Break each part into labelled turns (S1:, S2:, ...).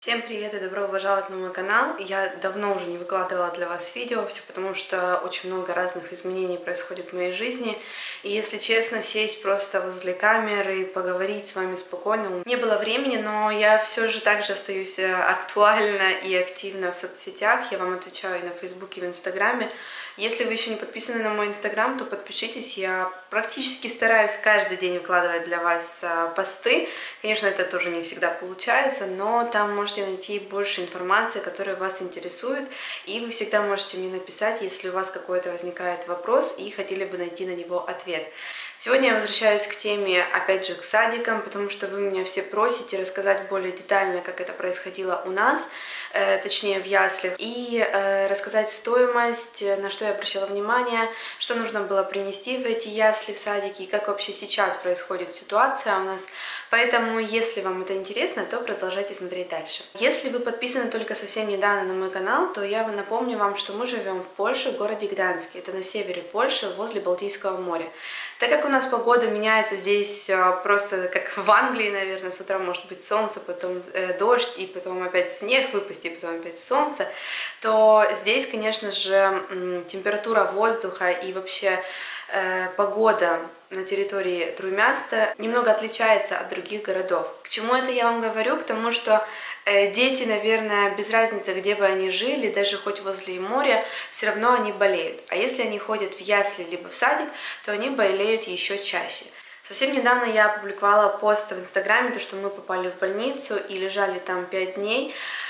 S1: Всем привет и добро пожаловать на мой канал. Я давно уже не выкладывала для вас видео, все потому что очень много разных изменений происходит в моей жизни. И если честно, сесть просто возле камеры и поговорить с вами спокойно не было времени, но я все же также остаюсь актуальна и активна в соцсетях. Я вам отвечаю и на Фейсбуке, и в Инстаграме. Если вы еще не подписаны на мой Инстаграм, то подпишитесь. Я практически стараюсь каждый день выкладывать для вас посты. Конечно, это тоже не всегда получается, но там можете найти больше информации, которая вас интересует, и вы всегда можете мне написать, если у вас какой-то возникает вопрос и хотели бы найти на него ответ. Сегодня я возвращаюсь к теме, опять же, к садикам, потому что вы меня все просите рассказать более детально, как это происходило у нас, точнее в яслях, и рассказать стоимость, на что я обращала внимание, что нужно было принести в эти ясли в садике, и как вообще сейчас происходит ситуация у нас. Поэтому, если вам это интересно, то продолжайте смотреть дальше. Если вы подписаны только совсем недавно на мой канал, то я напомню вам, что мы живем в Польше, в городе Гданьске. Это на севере Польши, возле Балтийского моря. Так как у нас погода меняется здесь просто как в Англии, наверное, с утра может быть солнце, потом дождь, и потом опять снег выпустит, и потом опять солнце, то здесь, конечно же, температура воздуха и вообще погода на территории Труймяста немного отличается от других городов. К чему это я вам говорю? К тому, что дети, наверное, без разницы, где бы они жили, даже хоть возле моря, все равно они болеют. А если они ходят в ясли либо в садик, то они болеют еще чаще. Совсем недавно я опубликовала пост в Инстаграме, то, что мы попали в больницу и лежали там 5 дней.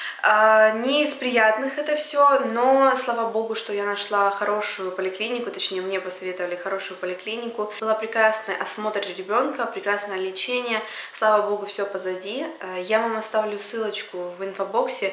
S1: Не из приятных это все, но слава богу, что я нашла хорошую поликлинику, точнее мне посоветовали хорошую поликлинику. Был прекрасный осмотр ребенка, прекрасное лечение, слава богу, все позади. Я вам оставлю ссылочку в инфобоксе,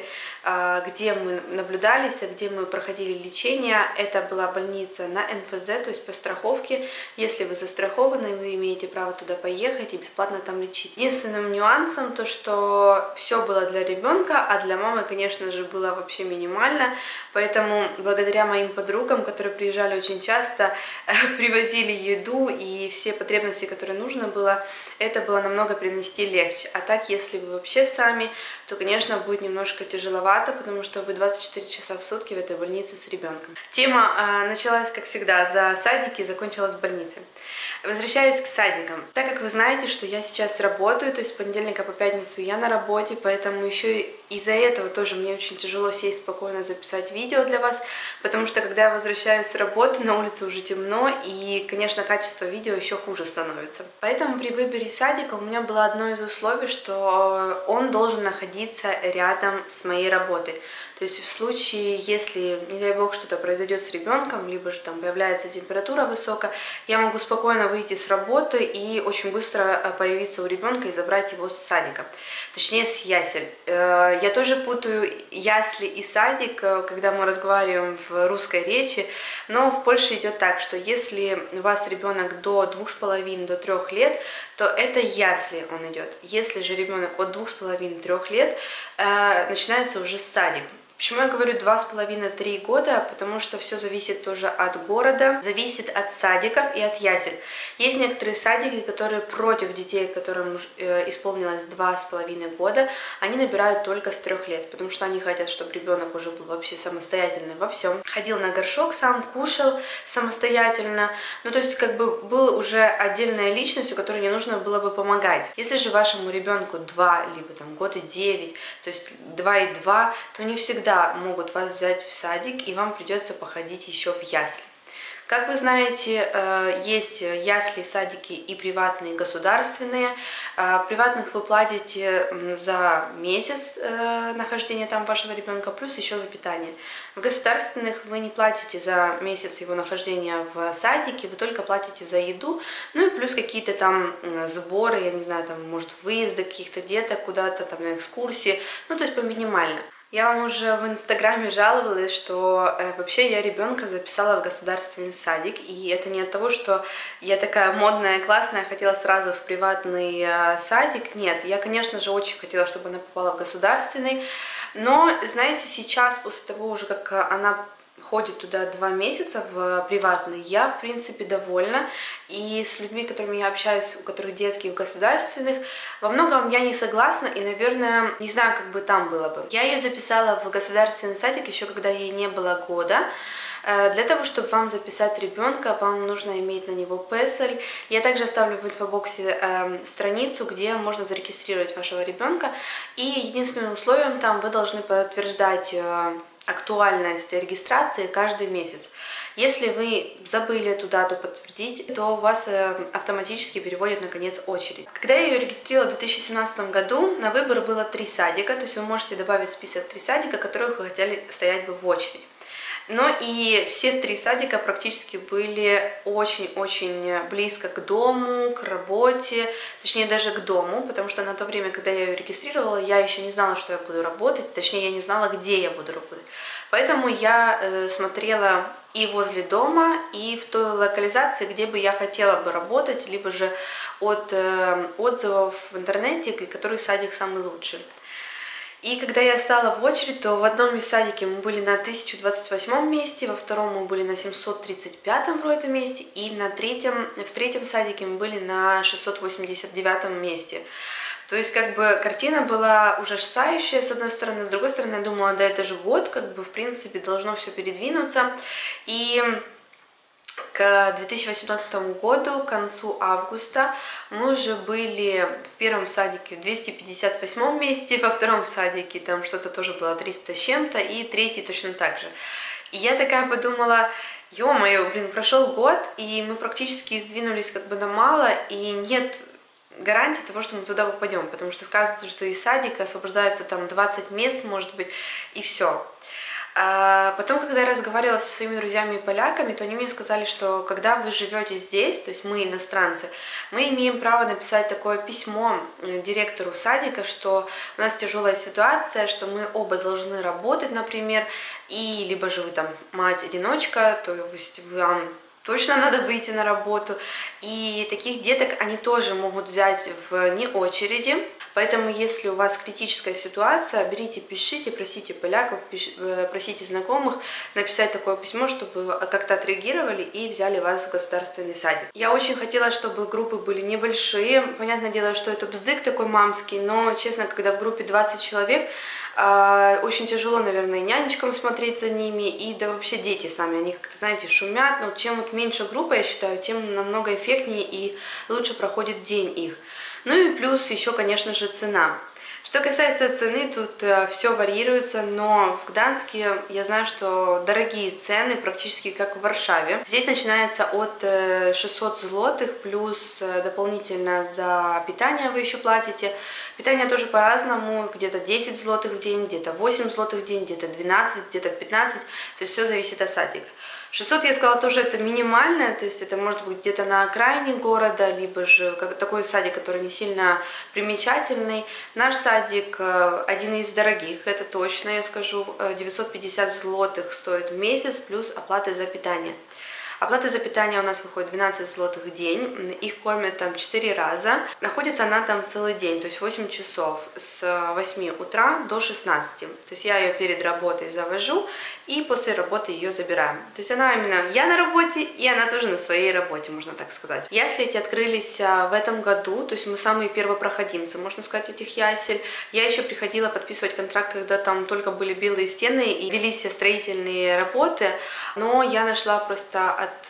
S1: где мы наблюдались, где мы проходили лечение. Это была больница на НФЗ, то есть по страховке. Если вы застрахованы, вы имеете право туда поехать и бесплатно там лечить. Единственным нюансом то, что все было для ребенка, а для мамы, конечно же, было вообще минимально, поэтому благодаря моим подругам, которые приезжали очень часто, привозили еду и все потребности, которые нужно было, это было намного принести легче. А так, если вы вообще сами, то, конечно, будет немножко тяжеловато, потому что вы 24 часа в сутки в этой больнице с ребенком. Тема началась, как всегда, за садики, закончилась в больнице. Возвращаясь к садикам. Так как вы знаете, что я сейчас работаю, то есть с понедельника по пятницу я на работе, поэтому еще и из-за этого тоже мне очень тяжело сесть спокойно записать видео для вас, потому что когда я возвращаюсь с работы, на улице уже темно, и, конечно, качество видео еще хуже становится. Поэтому при выборе садика у меня было одно из условий, что он должен находиться рядом с моей работой. То есть в случае, если, не дай бог, что-то произойдет с ребенком, либо же там появляется температура высокая, я могу спокойно выйти с работы и очень быстро появиться у ребенка и забрать его с садика, точнее с ясель. Я тоже путаю ясли и садик, когда мы разговариваем в русской речи, но в Польше идет так, что если у вас ребенок до 2,5 до 3 лет, то это ясли он идет. Если же ребенок от 2,5-3 лет, начинается уже садик. Почему я говорю 2,5-3 года? Потому что все зависит тоже от города, зависит от садиков и от ясель. Есть некоторые садики, которые против детей, которым исполнилось 2,5 года, они набирают только с 3 лет, потому что они хотят, чтобы ребенок уже был вообще самостоятельный во всем. Ходил на горшок сам, кушал самостоятельно, ну то есть как бы был уже отдельной личностью, которой не нужно было бы помогать. Если же вашему ребенку 2, либо там год и 9, то есть 2 и 2, то не всегда могут вас взять в садик, и вам придется походить еще в ясли. Как вы знаете, есть ясли, садики и приватные, и государственные. Приватных вы платите за месяц нахождения там вашего ребенка, плюс еще за питание. В государственных вы не платите за месяц его нахождения в садике, вы только платите за еду, ну и плюс какие-то там сборы, я не знаю, там, может, выезды каких-то деток куда-то, там, на экскурсии, ну, то есть по минимально. Я вам уже в Инстаграме жаловалась, что вообще я ребенка записала в государственный садик, и это не от того, что я такая модная, классная, хотела сразу в приватный садик. Нет, я, конечно же, очень хотела, чтобы она попала в государственный, но, знаете, сейчас, после того уже, как она ходит туда 2 месяца в приватный, я, в принципе, довольна. И с людьми, которыми я общаюсь, у которых детки в государственных, во многом я не согласна и, наверное, не знаю, как бы там было бы. Я ее записала в государственный садик еще когда ей не было года. Для того, чтобы вам записать ребенка, вам нужно иметь на него песель. Я также оставлю в инфобоксе страницу, где можно зарегистрировать вашего ребенка. И единственным условием там вы должны подтверждать актуальность регистрации каждый месяц. Если вы забыли эту дату подтвердить, то вас автоматически переводят на конец очереди. Когда я ее регистрировала в 2017 году, на выбор было 3 садика, то есть вы можете добавить в список 3 садика, которых вы хотели стоять бы в очередь. Но и все 3 садика практически были очень-очень близко к дому, к работе, точнее даже к дому, потому что на то время, когда я ее регистрировала, я еще не знала, что я буду работать, точнее я не знала, где я буду работать. Поэтому я смотрела и возле дома, и в той локализации, где бы я хотела бы работать, либо же от отзывов в интернете, который садик самый лучший. И когда я стала в очередь, то в одном из садике мы были на 1028 месте, во втором мы были на 735 вроде месте, и в третьем садике мы были на 689 месте. То есть, как бы, картина была ужасающая, с одной стороны, с другой стороны, я думала, да это же год, как бы, в принципе, должно все передвинуться. И к 2018 году, к концу августа, мы уже были в первом садике в 258 месте, во втором садике там что-то тоже было 300 с чем-то, и третий точно так же. И я такая подумала, ё-моё, блин, прошел год, и мы практически сдвинулись как бы на мало, и нет гарантии того, что мы туда попадем, потому что в каждый садик освобождается там 20 мест, может быть, и все. А потом, когда я разговаривала со своими друзьями поляками, то они мне сказали, что когда вы живете здесь, то есть мы иностранцы, мы имеем право написать такое письмо директору садика, что у нас тяжелая ситуация, что мы оба должны работать, например, и либо же вы там мать-одиночка, то есть вам точно надо выйти на работу, и таких деток они тоже могут взять вне очереди, поэтому если у вас критическая ситуация, берите, пишите, просите поляков, просите знакомых написать такое письмо, чтобы как-то отреагировали и взяли вас в государственный садик. Я очень хотела, чтобы группы были небольшие, понятное дело, что это бздык такой мамский, но, честно, когда в группе 20 человек, очень тяжело, наверное, нянечкам смотреть за ними, и да вообще дети сами, они как-то, знаете, шумят, но чем вот меньше группа, я считаю, тем намного эффектнее и лучше проходит день их. Ну и плюс еще, конечно же, цена. Что касается цены, тут все варьируется, но в Гданске я знаю, что дорогие цены, практически как в Варшаве. Здесь начинается от 600 злотых, плюс дополнительно за питание вы еще платите. Питание тоже по-разному, где-то 10 злотых в день, где-то 8 злотых в день, где-то 12, где-то в 15, то есть все зависит от садика. 600, я сказала, тоже это минимальное, то есть это может быть где-то на окраине города, либо же такой садик, который не сильно примечательный. Наш садик один из дорогих, это точно, я скажу, 950 злотых стоит в месяц, плюс оплата за питание. Оплата за питание у нас выходит 12 злотых в день, их кормят там 4 раза. Находится она там целый день, то есть 8 часов с 8 утра до 16. То есть я ее перед работой завожу и после работы ее забираю. То есть она именно, я на работе, и она тоже на своей работе, можно так сказать. Ясли эти открылись в этом году, то есть мы самые первопроходимцы, можно сказать, этих ясель. Я еще приходила подписывать контракт, когда там только были белые стены и велись все строительные работы, но я нашла просто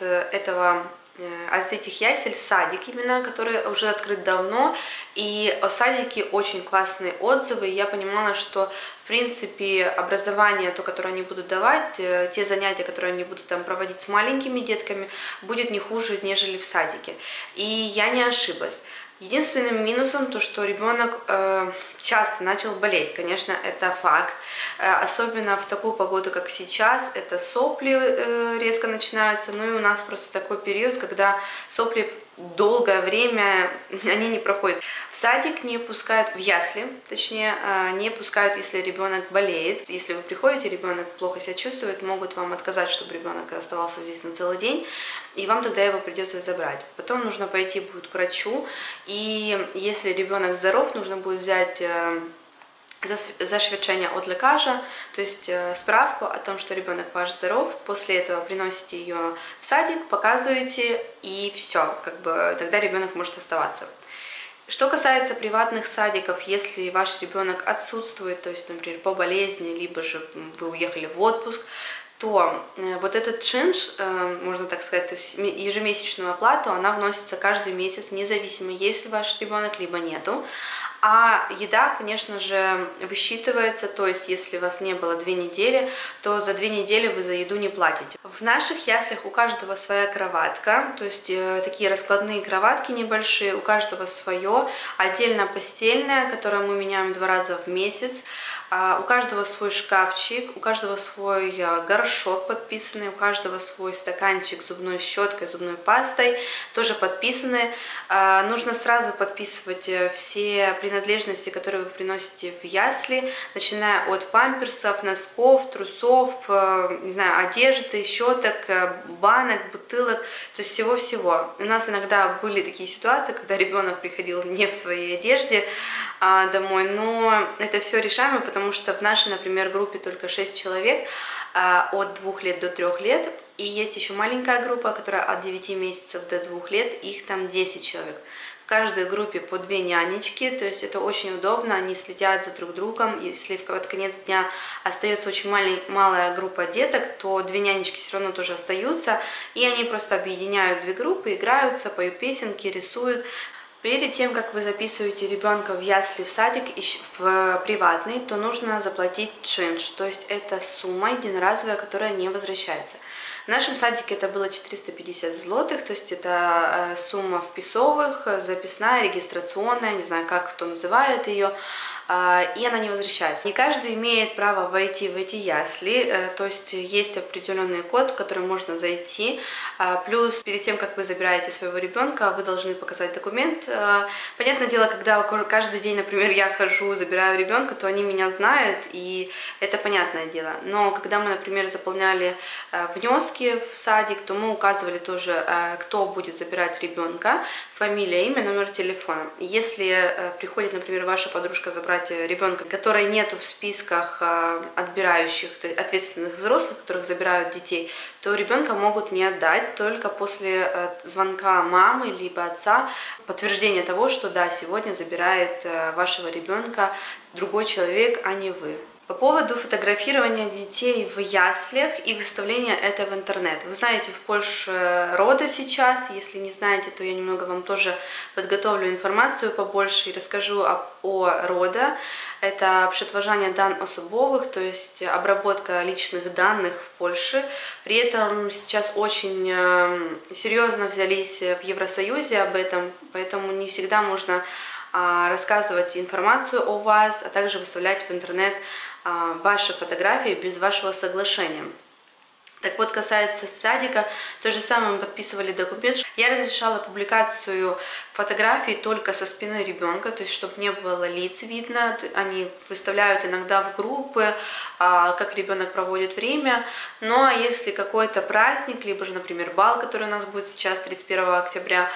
S1: от этих ясель садик именно, который уже открыт давно, и о садике очень классные отзывы, и я понимала, что в принципе образование, то, которое они будут давать, те занятия, которые они будут там проводить с маленькими детками, будет не хуже, нежели в садике, и я не ошиблась. Единственным минусом то, что ребенок часто начал болеть, конечно, это факт, особенно в такую погоду, как сейчас, это сопли резко начинаются, ну и у нас просто такой период, когда сопли долгое время они не проходят. В садик не пускают, в ясли, точнее, не пускают, если ребенок болеет. Если вы приходите, ребенок плохо себя чувствует, могут вам отказать, чтобы ребенок оставался здесь на целый день, и вам тогда его придется забрать. Потом нужно пойти будет к врачу, и если ребенок здоров, нужно будет взять Заświadczenie от lekarza, то есть справку о том, что ребенок ваш здоров. После этого приносите ее в садик, показываете, и все, как бы тогда ребенок может оставаться. Что касается приватных садиков, если ваш ребенок отсутствует, то есть, например, по болезни, либо же вы уехали в отпуск, то вот этот чинш, можно так сказать, то есть ежемесячную оплату, она вносится каждый месяц, независимо, есть ли ваш ребенок, либо нету. А еда, конечно же, высчитывается, то есть если вас не было 2 недели, то за 2 недели вы за еду не платите. В наших яслях у каждого своя кроватка, то есть такие раскладные кроватки небольшие, у каждого свое, отдельно постельная, которую мы меняем 2 раза в месяц, у каждого свой шкафчик, у каждого свой горшок подписанный, у каждого свой стаканчик с зубной щеткой, зубной пастой, тоже подписаны. Нужно сразу подписывать все принадлежности, которые вы приносите в ясли, начиная от памперсов, носков, трусов, не знаю, одежды, щеток, банок, бутылок, то есть всего-всего. У нас иногда были такие ситуации, когда ребенок приходил не в своей одежде домой, но это все решаемо, потому что в нашей, например, группе только 6 человек, от 2 лет до 3 лет, и есть еще маленькая группа, которая от 9 месяцев до 2 лет, их там 10 человек. В каждой группе по 2 нянечки, то есть это очень удобно, они следят за друг другом. Если под конец дня остается очень малая группа деток, то 2 нянечки все равно тоже остаются, и они просто объединяют 2 группы, играются, поют песенки, рисуют. Перед тем, как вы записываете ребенка в ясли, в садик, в приватный, то нужно заплатить чинш, то есть это сумма единоразовая, которая не возвращается. В нашем садике это было 450 злотых, то есть это сумма вписовых, записная, регистрационная, не знаю, как кто называет ее, и она не возвращается. Не каждый имеет право войти в эти ясли, то есть есть определенный код, в который можно зайти, плюс перед тем, как вы забираете своего ребенка, вы должны показать документ. Понятное дело, когда каждый день, например, я хожу, забираю ребенка, то они меня знают, и это понятное дело. Но когда мы, например, заполняли внески в садик, то мы указывали тоже, кто будет забирать ребенка, фамилия, имя, номер телефона. Если приходит, например, ваша подружка забрать ребенка, который нету в списках отбирающих, ответственных взрослых, которых забирают детей, то ребенка могут не отдать только после звонка мамы либо отца, подтверждение того, что да, сегодня забирает вашего ребенка другой человек, а не вы. По поводу фотографирования детей в яслях и выставления это в интернет. Вы знаете, в Польше роды сейчас, если не знаете, то я немного вам тоже подготовлю информацию побольше и расскажу о рода. Это przetwarzanie дан особовых, то есть обработка личных данных в Польше. При этом сейчас очень серьезно взялись в Евросоюзе об этом, поэтому не всегда можно рассказывать информацию о вас, а также выставлять в интернет ваши фотографии без вашего соглашения. Так вот, касается садика, то же самое мы подписывали документ. Я разрешала публикацию фотографий только со спины ребенка, то есть чтобы не было лиц видно. Они выставляют иногда в группы, как ребенок проводит время. Но если какой-то праздник, либо же, например, бал, который у нас будет сейчас 31 октября,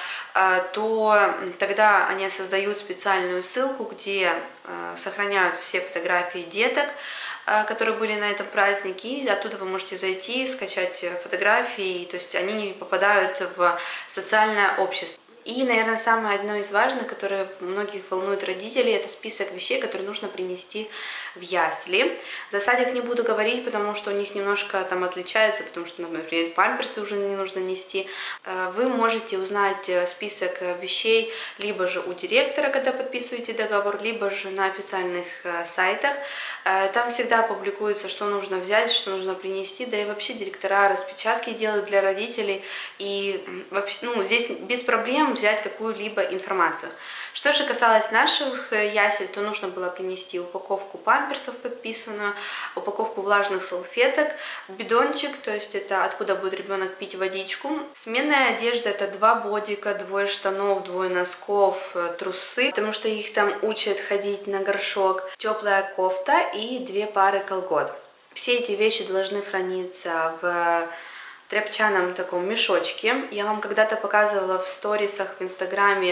S1: то тогда они создают специальную ссылку, где сохраняют все фотографии деток, которые были на этом празднике, и оттуда вы можете зайти, скачать фотографии, то есть они не попадают в социальное общество. И, наверное, самое одно из важных, которое многих волнует родителей, это список вещей, которые нужно принести в ясли. За садик не буду говорить, потому что у них немножко там отличается, потому что, например, памперсы уже не нужно нести. Вы можете узнать список вещей либо же у директора, когда подписываете договор, либо же на официальных сайтах. Там всегда публикуется, что нужно взять, что нужно принести, да и вообще директора распечатки делают для родителей. И вообще, здесь без проблем взять какую-либо информацию. Что же касалось наших ясель, то нужно было принести упаковку памперсов подписанную, упаковку влажных салфеток, бидончик, то есть это откуда будет ребенок пить водичку. Сменная одежда — это 2 бодика, 2 штанов, 2 носков, трусы, потому что их там учат ходить на горшок, теплая кофта и 2 пары колгот. Все эти вещи должны храниться в тряпчаном таком мешочке. Я вам когда-то показывала в сторисах в инстаграме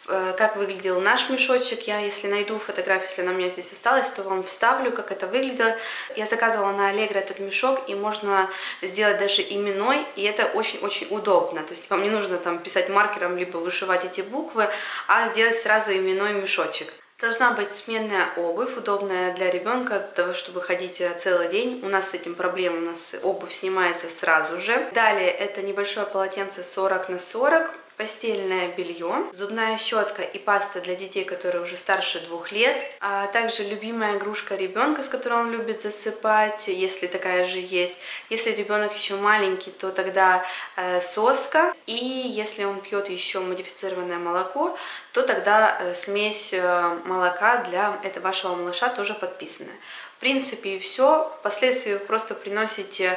S1: как выглядел наш мешочек. Я, если найду фотографию, если она у меня здесь осталась, то вам вставлю, как это выглядело. Я заказывала на Allegro этот мешок, и можно сделать даже именной, и это очень-очень удобно. То есть вам не нужно там писать маркером, либо вышивать эти буквы, а сделать сразу именной мешочек. Должна быть сменная обувь, удобная для ребенка, для того, чтобы ходить целый день. У нас с этим проблема, у нас обувь снимается сразу же. Далее это небольшое полотенце 40 на 40. Постельное белье, зубная щетка и паста для детей, которые уже старше 2 лет, а также любимая игрушка ребенка, с которой он любит засыпать, если такая же есть. Если ребенок еще маленький, то тогда соска, и если он пьет еще модифицированное молоко, то тогда смесь молока для этого вашего малыша тоже подписанная. В принципе, и все. Впоследствии вы просто приносите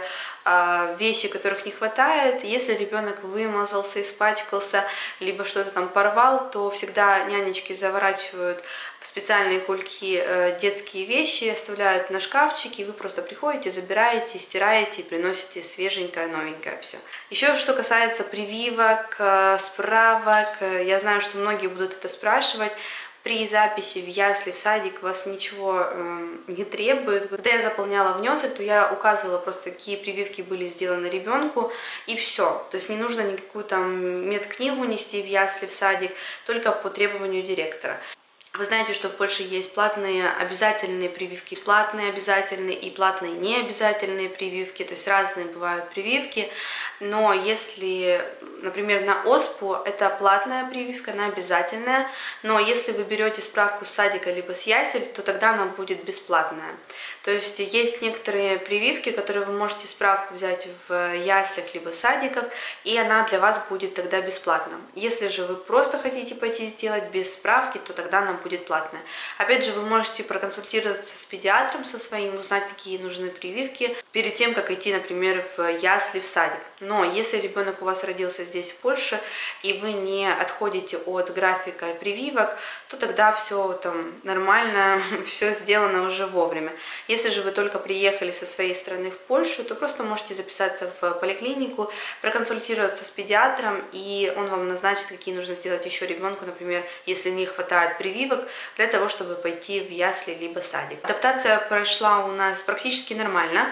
S1: вещи, которых не хватает. Если ребенок вымазался, испачкался, либо что-то там порвал, то всегда нянечки заворачивают в специальные кульки детские вещи, оставляют на шкафчике, и вы просто приходите, забираете, стираете и приносите свеженькое, новенькое все. Еще что касается прививок, справок, я знаю, что многие будут это спрашивать. При записи в ясли, в садик вас ничего не требует. Когда я заполняла внесль, то я указывала просто, какие прививки были сделаны ребенку, и все. То есть не нужно никакую там медкнигу нести в ясли, в садик, только по требованию директора. Вы знаете, что в Польше есть платные обязательные прививки, платные обязательные и платные необязательные прививки, то есть разные бывают прививки, но если, например, на оспу это платная прививка, она обязательная, но если вы берете справку с садика либо с ясель, то тогда она будет бесплатная. То есть есть некоторые прививки, которые вы можете справку взять в яслях либо садиках, и она для вас будет тогда бесплатна. Если же вы просто хотите пойти сделать без справки, то тогда она будет платная. Опять же, вы можете проконсультироваться с педиатром со своим, узнать, какие нужны прививки, перед тем, как идти, например, в ясли, в садик. Но если ребенок у вас родился здесь, в Польше, и вы не отходите от графика прививок, то тогда все там нормально, все сделано уже вовремя. Если же вы только приехали со своей страны в Польшу, то просто можете записаться в поликлинику, проконсультироваться с педиатром, и он вам назначит, какие нужно сделать еще ребенку, например, если не хватает прививок, для того, чтобы пойти в ясли либо садик. Адаптация прошла у нас практически нормально.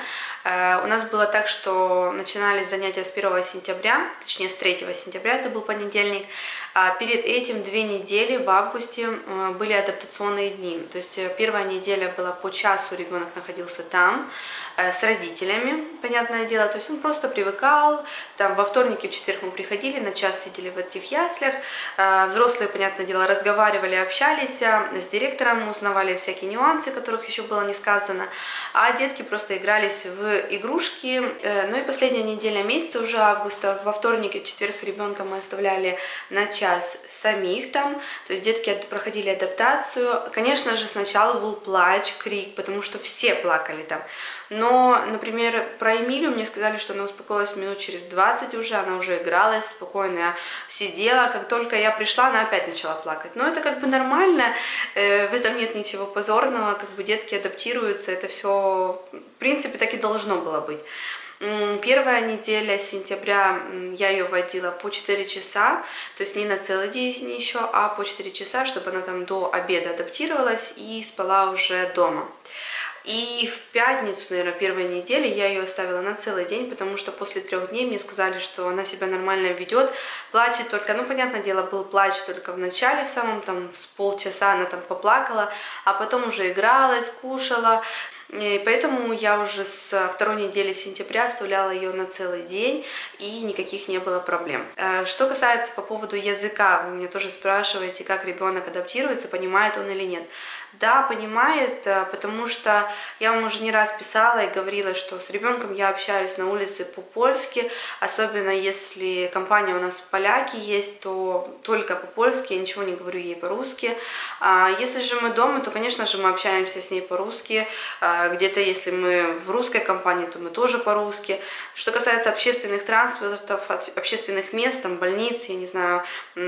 S1: У нас было так, что начинались занятия с 1 сентября, точнее с 3 сентября, это был понедельник. А перед этим 2 недели в августе были адаптационные дни. То есть первая неделя была по часу, ребенок находился там с родителями, понятное дело. То есть он просто привыкал. Там во вторник и в четверг мы приходили, на час сидели в этих яслях. Взрослые, понятное дело, разговаривали, общались с директором, узнавали всякие нюансы, которых еще было не сказано. А детки просто игрались в игрушки. Ну и последняя неделя месяца уже августа, во вторник и в четверг ребенка мы оставляли на час самих там, то есть детки проходили адаптацию. Конечно же, сначала был плач, крик, потому что все плакали там. Но, например, про Эмилию мне сказали, что она успокоилась минут через 20 уже, она уже игралась, спокойно сидела. Как только я пришла, она опять начала плакать. Но это как бы нормально, в этом нет ничего позорного, как бы детки адаптируются, это все, в принципе, так и должно было быть. Первая неделя сентября я ее водила по 4 часа, то есть не на целый день еще, а по 4 часа, чтобы она там до обеда адаптировалась и спала уже дома. И в пятницу, наверное, первой недели я ее оставила на целый день, потому что после 3 дней мне сказали, что она себя нормально ведет, плачет только, ну, понятное дело, был плач только в начале, в самом там с полчаса она там поплакала, а потом уже игралась, кушала. И поэтому я уже с 2 недели сентября оставляла ее на целый день, и никаких не было проблем. Что касается по поводу языка, вы меня тоже спрашиваете, как ребенок адаптируется, понимает он или нет. Да, понимает, потому что я вам уже не раз писала и говорила, что с ребенком я общаюсь на улице по-польски, особенно если компания у нас поляки есть, то только по-польски, я ничего не говорю ей по-русски. Если же мы дома, то, конечно же, мы общаемся с ней по-русски, где-то если мы в русской компании, то мы тоже по-русски. Что касается общественных транспортов, общественных мест, там, больниц, я не знаю,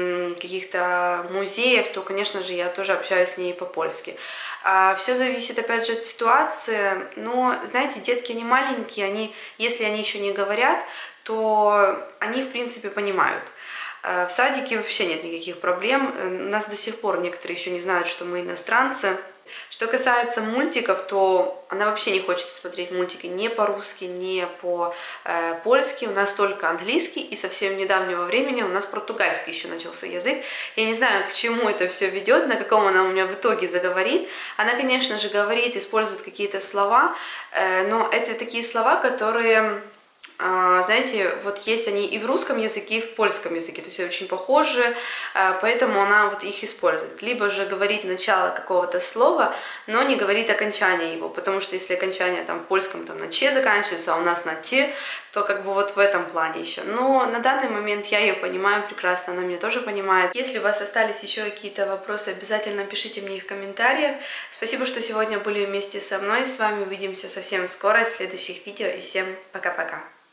S1: каких-то музеев, то, конечно же, я тоже общаюсь с ней по-польски. Все зависит, опять же, от ситуации, но, знаете, детки, они маленькие, если они еще не говорят, то они, в принципе, понимают. В садике вообще нет никаких проблем. У нас до сих пор некоторые еще не знают, что мы иностранцы. Что касается мультиков, то она вообще не хочет смотреть мультики ни по-русски, ни по-польски. У нас только английский, и совсем недавнего времени у нас португальский еще начался язык. Я не знаю, к чему это все ведет, на каком она у меня в итоге заговорит. Она, конечно же, говорит, использует какие-то слова, но это такие слова, которые... знаете, вот есть они и в русском языке, и в польском языке, то есть очень похожи, поэтому она вот их использует. Либо же говорит начало какого-то слова, но не говорит окончание его, потому что если окончание там в польском там на че заканчивается, а у нас на те, то как бы вот в этом плане еще. Но на данный момент я ее понимаю прекрасно, она меня тоже понимает. Если у вас остались еще какие-то вопросы, обязательно пишите мне их в комментариях. Спасибо, что сегодня были вместе со мной. С вами увидимся совсем скоро в следующих видео, и всем пока-пока.